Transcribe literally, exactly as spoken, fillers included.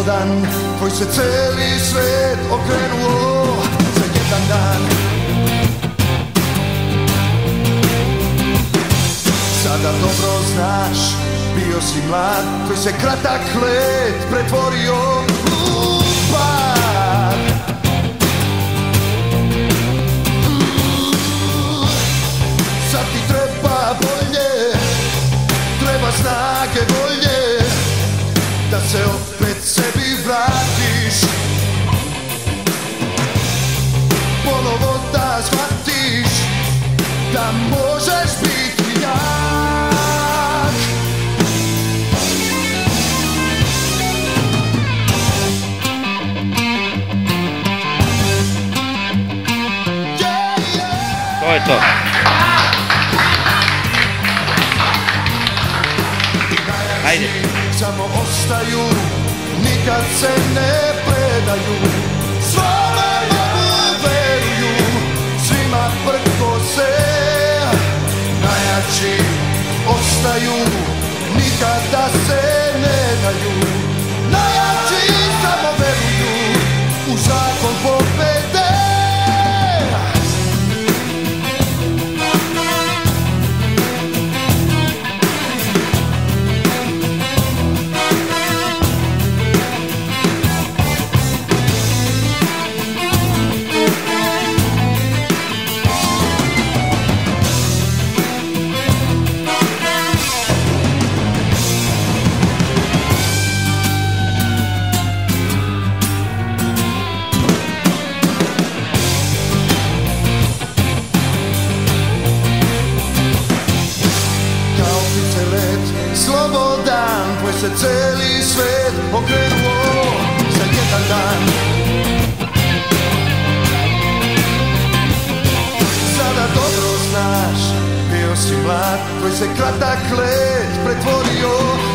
slobodan, tvoj se celi svet okrenuo za jedan dan. Sada dobro znaš, bio si mlad, tvoj se kratak let pretvorio u pad. Sad ti treba bolje, treba snage volje, da se opet sebi vratiš, ponovo da shvatiš da možeš biti jak. Yeah, yeah. To je to. Ajde. Samo ostaju, nikad se ne predaju, svome Bogu veruju, svima prkose. Najjači ostaju, nikada se ne daju, najjači samo veruju u zakon pobede. Slobodan, tvoj se celi svet okrenuo za jedan dan. Sada dobro znaš, bio si mlad, tvoj se kratak let pretvorio